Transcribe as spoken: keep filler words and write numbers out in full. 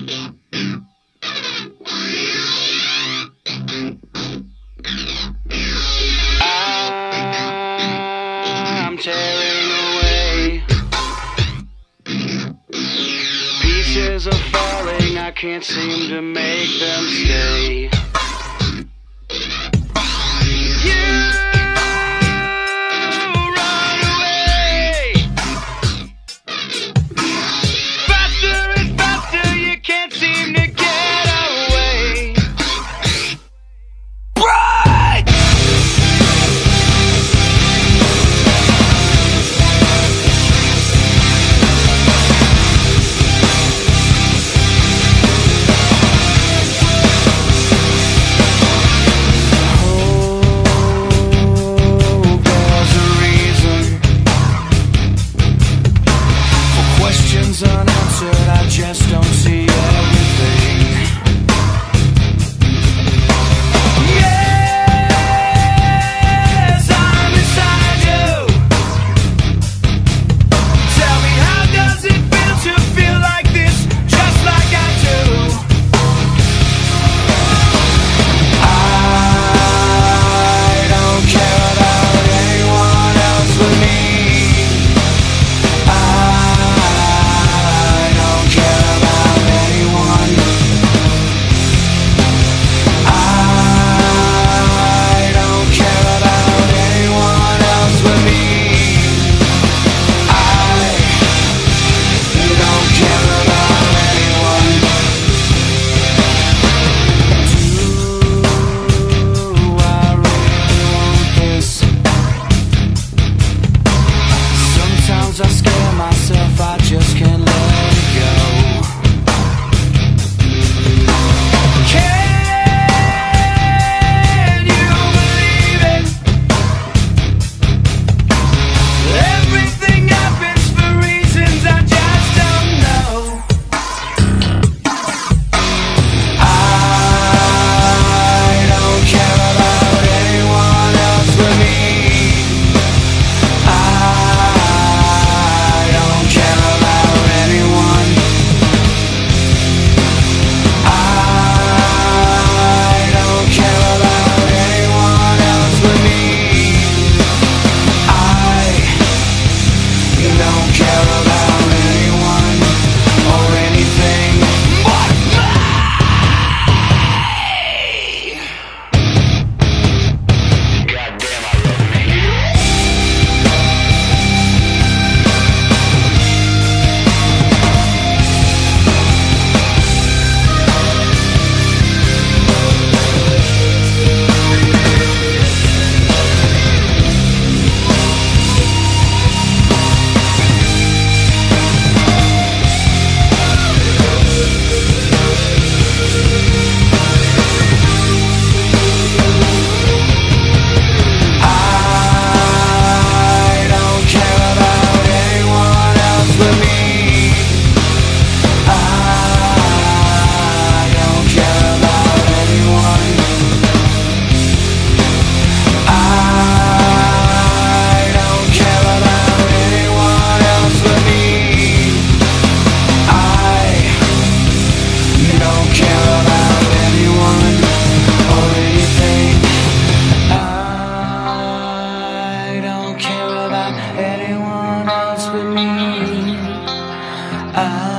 I'm tearing away. Pieces are falling, I can't seem to make them stay. Unanswered, I just don't see everything. Yes, I'm inside you. Tell me, how does it feel to feel like this, just like I do? I don't care about anyone else but me. I scare myself, I just can't let it go. Can you believe it? Everything happens for reasons I just don't know. I don't care about anyone else but me. Anyone else but me. I